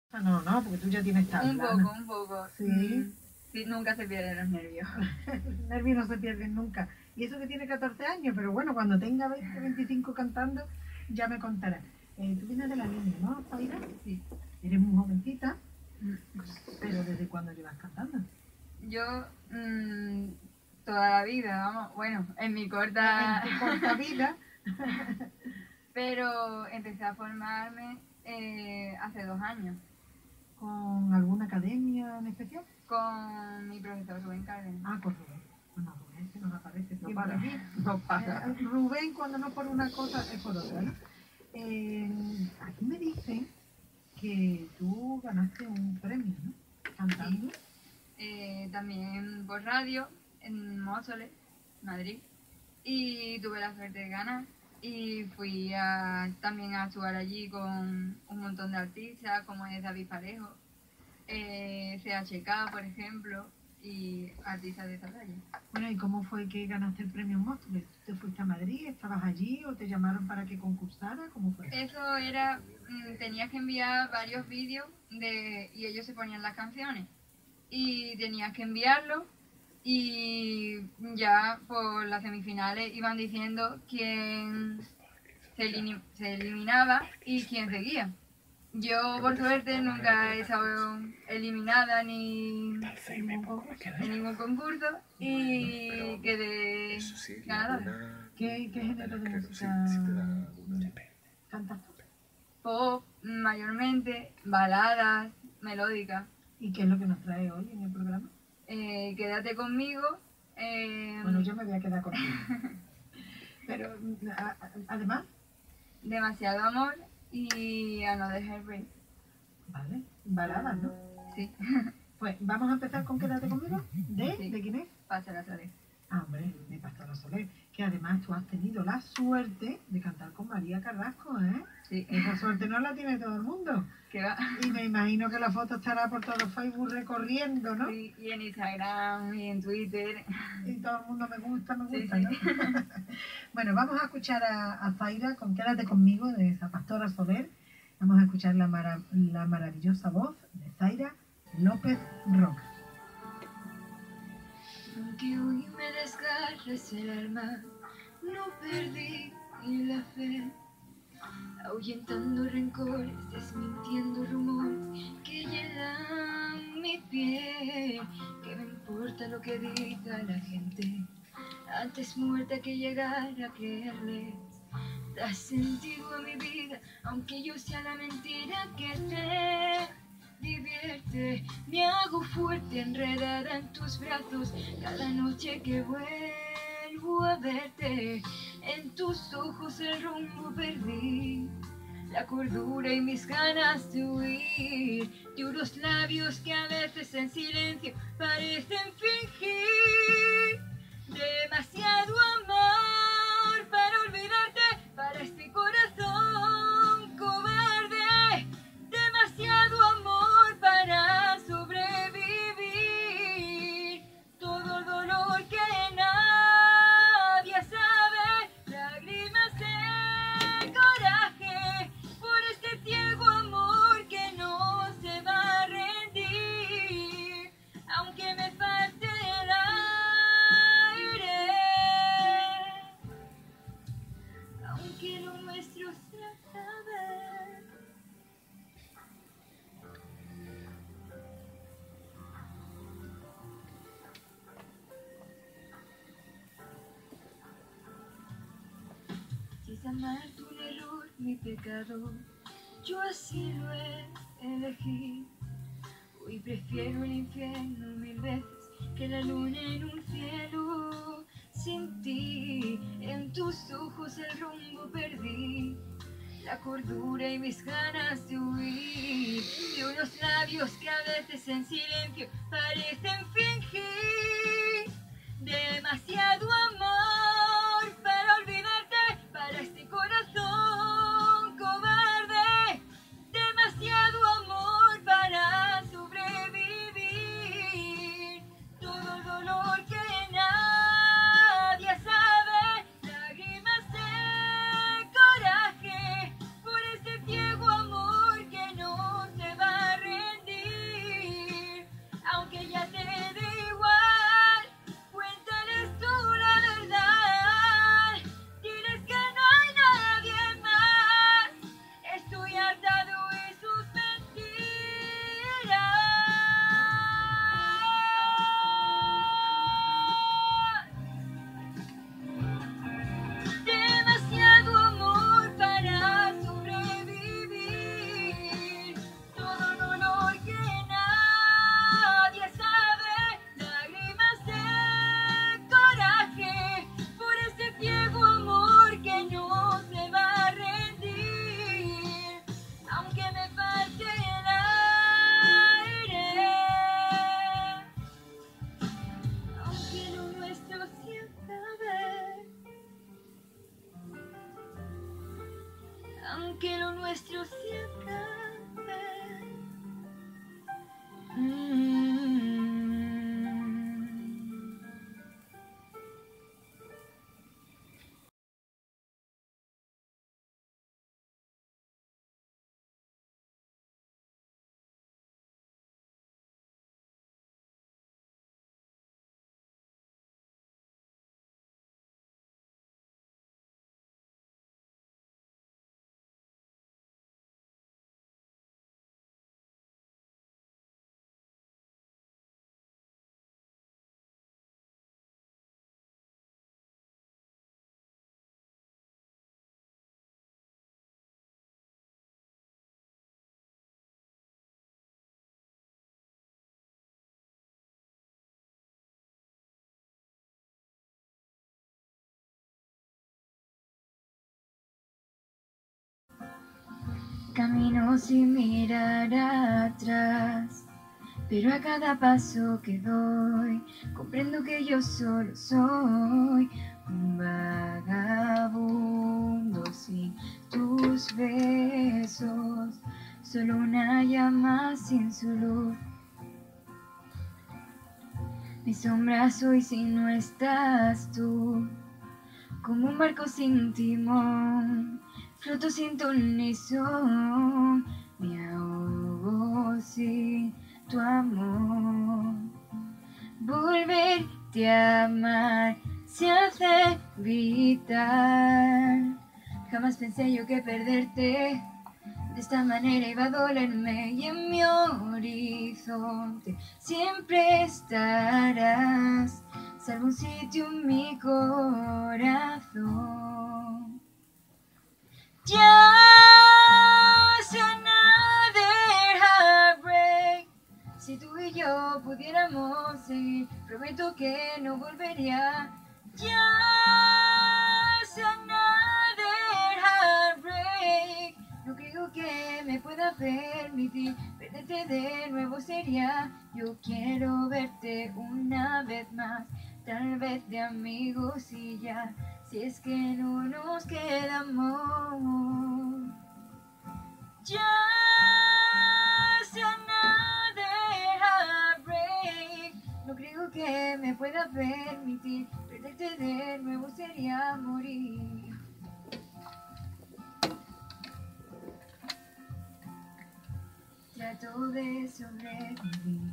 No, no, porque tú ya tienes tabla. Un poco. Sí. Sí, nunca se pierden los nervios. Los nervios no se pierden nunca. Y eso que tiene 14 años, pero bueno, cuando tenga 20, 25 cantando, ya me contarás. Tú vienes de la línea, ¿no, Zaira? Sí. Eres muy jovencita, pero ¿desde cuándo llevas cantando? Yo, toda la vida, vamos, bueno, en mi corta... En tu corta vida. Pero empecé a formarme hace 2 años. ¿Con alguna academia en especial? Con mi profesor Rubén Cárdenas. Ah, con Rubén. Bueno, Rubén se nos aparece No siempre para. aquí. No para. Rubén, cuando no por una cosa, es por otra, ¿no? Aquí me dicen que tú ganaste un premio, ¿no? Cantando. Sí. También por radio, en Móstoles, Madrid. Y tuve la suerte de ganar. Y fui también a actuar allí con un montón de artistas, como es David Parejo, CHK, por ejemplo, y artistas de esa talla. Bueno, ¿y cómo fue que ganaste el premio Móstoles? ¿Te fuiste a Madrid? ¿Estabas allí o te llamaron para que concursara? ¿Cómo fue? Eso era, tenías que enviar varios vídeos y ellos se ponían las canciones. Y tenías que enviarlo y ya por las semifinales iban diciendo quién se eliminaba y quién seguía. Yo, por suerte, nunca he estado eliminada ni en ningún concurso y quedé ganadora. ¿Qué género de música cantas tú? Pop, mayormente, baladas, melódicas. ¿Y qué es lo que nos trae hoy en el programa? Quédate conmigo. Bueno, yo me voy a quedar contigo. Pero, además... Demasiado amor y Another Heartbreak. Vale, baladas, ¿no? Sí. Pues vamos a empezar con Quédate conmigo. Sí. ¿De quién es? Pastora Soler. Ah, hombre, de Pastora Soler. Que además tú has tenido la suerte de cantar con María Carrasco, ¿eh? Sí. Esa suerte no la tiene todo el mundo. ¿Qué va? Y me imagino que la foto estará por todo Facebook recorriendo, ¿no? Sí, y en Instagram y en Twitter. Y todo el mundo me gusta, sí, ¿no? Bueno, vamos a escuchar a Zaira con Quédate conmigo, de esa Pastora Soler. Vamos a escuchar la maravillosa voz de Zaira López Roca. Aunque hoy me desgarres el alma, no perdí ni la fe, ahuyentando rencores, desmintiendo rumores que llenan mi piel. ¿Qué me importa lo que diga la gente? Antes muerta que llegar a quererles. Das sentido a mi vida, aunque yo sea la mentira que te divierte. Me hago fuerte, enredada en tus brazos, cada noche que vuelvo a verte. En tus ojos el rumbo perdí, la cordura y mis ganas de huir. Duros labios que a veces en silencio parecen fingir. Demasiado amor para olvidarte, para este corazón cobarde. Demasiado amor para sobrevivir. Todo el dolor que nadie sabe, lágrimas de coraje por este ciego amor que no se va a rendir, aunque me falte el aire, aunque lo nuestro se acabe. Si es amarte un error, mi pecado, yo así lo elegí. Hoy prefiero el infierno 1000 veces que la luna en un cielo sin ti. En tus ojos el rumbo perdí, la cordura y mis ganas de huir. De unos labios que a veces en silencio parecen fingir. Demasiado amor para olvidarte, para este corazón cobarde. Demasiado amor para sobrevivir. Todo el dolor que nadie sabe, lágrimas de coraje por este ciego amor que no se va a nuestro siempre. Camino sin mirar atrás, pero a cada paso que doy, comprendo que yo solo soy un vagabundo sin tus besos, solo una llama sin su luz. Mi sombra soy si no estás tú, como un barco sin timón, floto sin ton son, me ahogo sin tu amor. Volverte a amar se hace vital. Jamás pensé yo que perderte de esta manera iba a dolerme, y en mi horizonte siempre estarás, salvo un sitio en mi corazón. Ya sea another heartbreak. Si tú y yo pudiéramos seguir, prometo que no volvería. Ya sea another heartbreak. No creo que me pueda permitir perderte de nuevo, sería. Yo quiero verte una vez más, tal vez de amigos y ya. Si es que no nos queda amor. Ya sea another heartbreak. No creo que me pueda permitir perderte de nuevo, sería morir. Trato de sobrevivir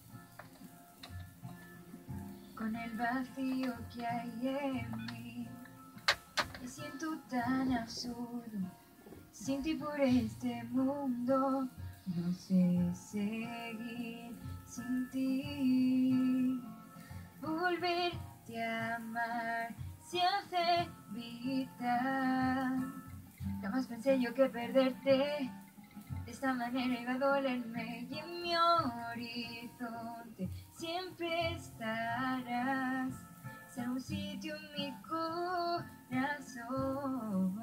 con el vacío que hay en mí. Me siento tan absurdo sin ti por este mundo. No sé seguir sin ti. Volverte a amar se hace vital. Jamás pensé yo que perderte de esta manera iba a dolerme, y en mi horizonte siempre estarás, salvo un sitio en mi corazón.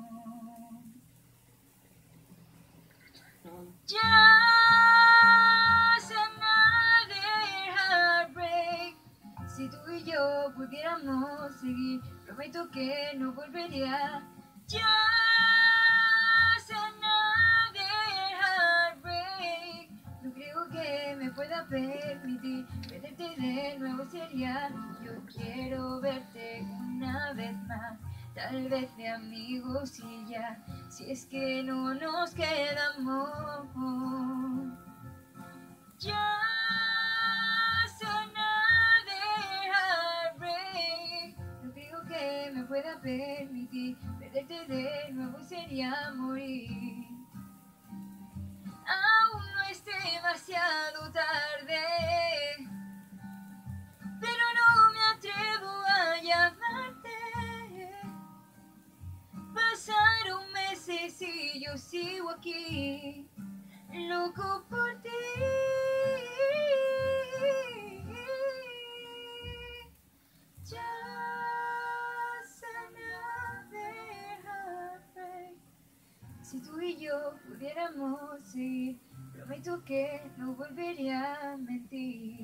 Ya sea another heartbreak. Si tú y yo pudiéramos seguir, prometo que no volvería. Ya sea another heartbreak. No creo que me pueda permitir perderte de nuevo, sería. Yo quiero verte una vez más, tal vez de amigos y ya. Si es que no nos queda amor. Ya sea another heartbreak. No creo que me pueda permitir perderte de nuevo, sería morir. Aún no es demasiado tarde, pero no me atrevo a llamarte. Pasaron meses y yo sigo aquí, loco por ti. Ya sea another heartbreak. Si tú y yo pudiéramos ir, prometo que no volvería a mentir.